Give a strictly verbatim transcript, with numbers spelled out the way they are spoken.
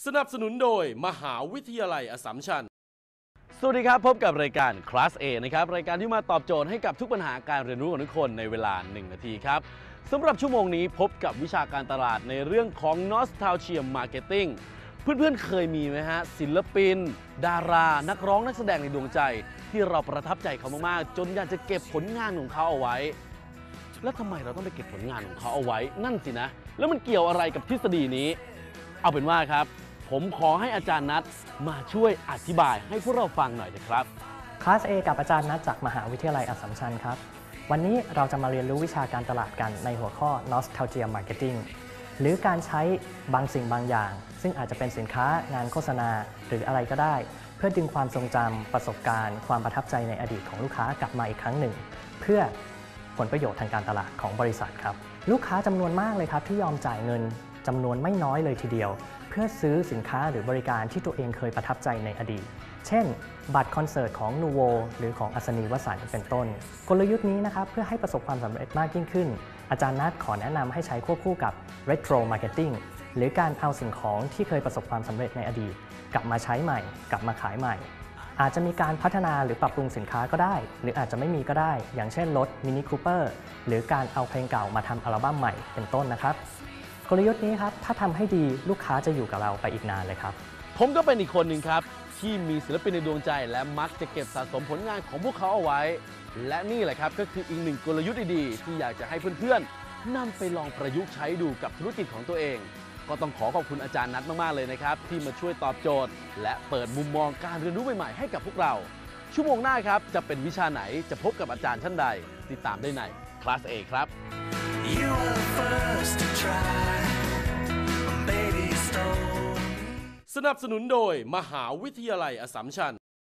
สนับสนุนโดยมหาวิทยาลัยอัสสัมชัญสวัสดีครับพบกับรายการ Class A นะครับรายการที่มาตอบโจทย์ให้กับทุกปัญหาการเรียนรู้ของทุกคนในเวลาหนึ่งนาทีครับสำหรับชั่วโมงนี้พบกับวิชาการตลาดในเรื่องของ Nostalgia Marketing เพื่อนๆเคยมีไหมฮะศิลปินดารานักร้องนักแสดงในดวงใจที่เราประทับใจเขามากๆจนอยากจะเก็บผลงานของเขาเอาไว้แล้วทำไมเราต้องไปเก็บผลงานของเขาเอาไว้นั่นสินะแล้วมันเกี่ยวอะไรกับทฤษฎีนี้เอาเป็นว่าครับผมขอให้อาจารย์นัทมาช่วยอธิบายให้พวกเราฟังหน่อยนะครับคลาส A กับอาจารย์นัทจากมหาวิทยาลัยอัสสัมชัญครับวันนี้เราจะมาเรียนรู้วิชาการตลาดกันในหัวข้อ Nostalgia Marketing หรือการใช้บางสิ่งบางอย่างซึ่งอาจจะเป็นสินค้างานโฆษณาหรืออะไรก็ได้เพื่อดึงความทรงจำประสบการณ์ความประทับใจในอดีตของลูกค้ากลับมาอีกครั้งหนึ่งเพื่อผลประโยชน์ทางการตลาดของบริษัทครับลูกค้าจำนวนมากเลยครับที่ยอมจ่ายเงินจำนวนไม่น้อยเลยทีเดียวเพื่อซื้อสินค้าหรือบริการที่ตัวเองเคยประทับใจในอดีตเช่นบัตรคอนเสิร์ตของนูโวหรือของอัศนีวสันต์เป็นต้นกลยุทธ์นี้นะครับเพื่อให้ประสบความสำเร็จมากยิ่งขึ้นอาจารย์นัทขอแนะนำให้ใช้ควบคู่กับ Retro Marketing หรือการเอาสิ่งของที่เคยประสบความสำเร็จในอดีตกลับมาใช้ใหม่กลับมาขายใหม่อาจจะมีการพัฒนาหรือปรับปรุงสินค้าก็ได้หรืออาจจะไม่มีก็ได้อย่างเช่นรถ Mini Cooper หรือการเอาเพลงเก่ามาทำอัลบั้มใหม่เป็นต้นนะครับกลยุทธ์นี้ครับถ้าทำให้ดีลูกค้าจะอยู่กับเราไปอีกนานเลยครับผมก็เป็นอีกคนหนึ่งครับที่มีศิลปินในดวงใจและมักจะเก็บสะสมผลงานของพวกเขาเอาไว้และนี่แหละครับก็คืออีกหนึ่งกลยุทธ์ดีๆที่อยากจะให้เพื่อนๆนำไปลองประยุกต์ใช้ดูกับธุรกิจของตัวเองก็ต้องขอขอบคุณอาจารย์นัทมากๆเลยนะครับที่มาช่วยตอบโจทย์และเปิดมุมมองการเรียนรู้ใหม่ๆให้กับพวกเราชั่วโมงหน้าครับจะเป็นวิชาไหนจะพบกับอาจารย์ท่านใดติดตามได้ใน Class A ครับ You were first to try. Baby stole. สนับสนุนโดยมหาวิทยาลัยอัสสัมชัญ